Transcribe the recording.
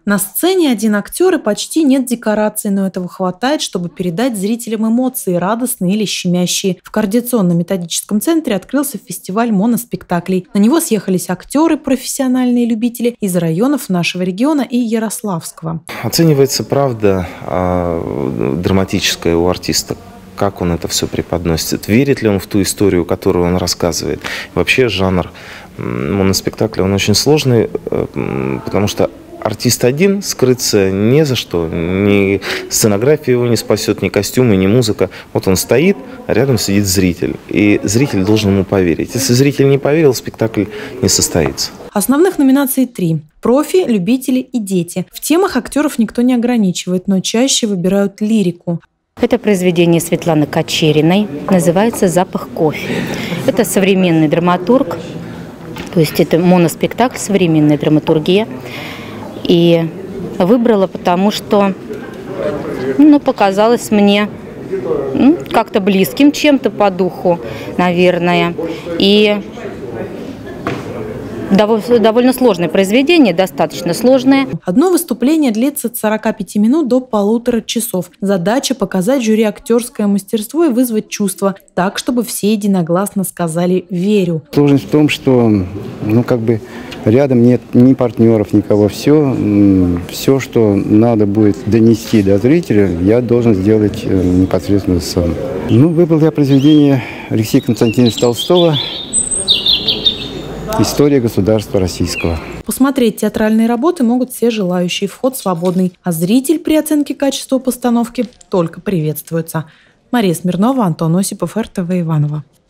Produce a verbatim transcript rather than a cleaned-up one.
На сцене один актер и почти нет декораций, но этого хватает, чтобы передать зрителям эмоции, радостные или щемящие. В Координационно-методическом центре открылся фестиваль моноспектаклей. На него съехались актеры, профессиональные любители из районов нашего региона и Ярославского. Оценивается правда драматическая у артиста. Как он это все преподносит, верит ли он в ту историю, которую он рассказывает. Вообще жанр моноспектакля, он очень сложный, потому что артист один, скрыться не за что, ни сценография его не спасет, ни костюмы, ни музыка. Вот он стоит, а рядом сидит зритель, и зритель должен ему поверить. Если зритель не поверил, спектакль не состоится. Основных номинаций три. Профи, любители и дети. В темах актеров никто не ограничивает, но чаще выбирают лирику. Это произведение Светланы Кочериной, называется «Запах кофе». Это современный драматург, то есть это моноспектакль, современная драматургия. И выбрала, потому что ну, показалось мне ну, как-то близким чем-то по духу, наверное. И довольно сложное произведение, достаточно сложное. Одно выступление длится от сорока пяти минут до полутора часов. Задача – показать жюри актерское мастерство и вызвать чувства так, чтобы все единогласно сказали «верю». Сложность в том, что ну, как бы рядом нет ни партнеров, никого. Все, все, что надо будет донести до зрителя, я должен сделать непосредственно сам. Ну, выбрал я произведение Алексея Константиновича Толстого «История государства российского». Посмотреть театральные работы могут все желающие, вход свободный, а зритель при оценке качества постановки только приветствуется. Мария Смирнова, Антон Осипов, эр тэ вэ Иваново.